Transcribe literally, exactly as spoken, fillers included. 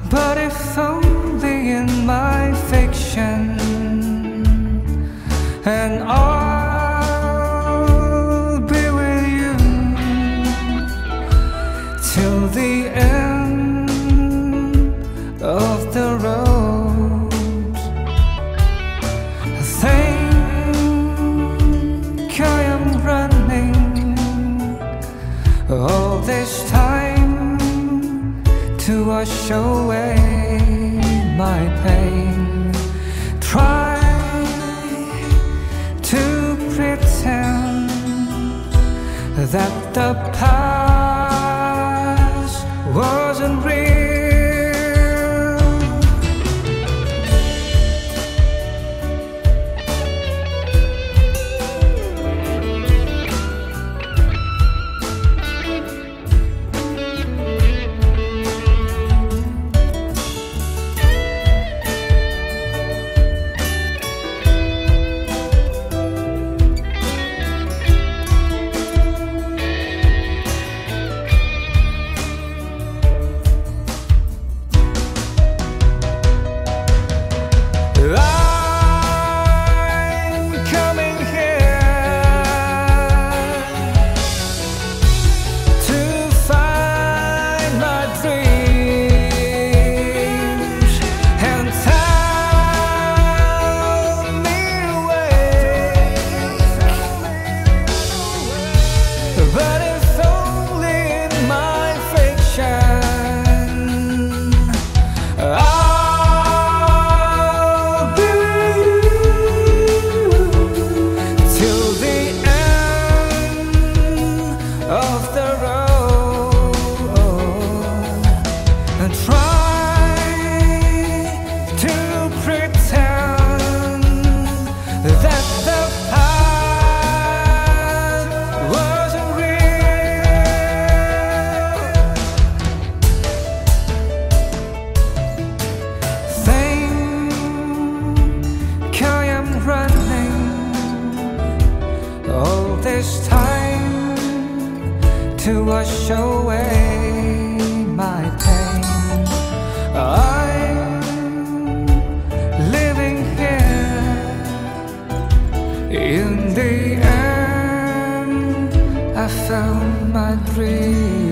but if only in my fiction. And I'll be with you till the end of the road. Think I am running all this time to wash away my pain. Try to pretend that the past wasn't real. But if only in my fiction, I'll be with you till the end of the road. And try to pretend that the running all this time to wash away my pain. I'm living here. In the end, I found my dream.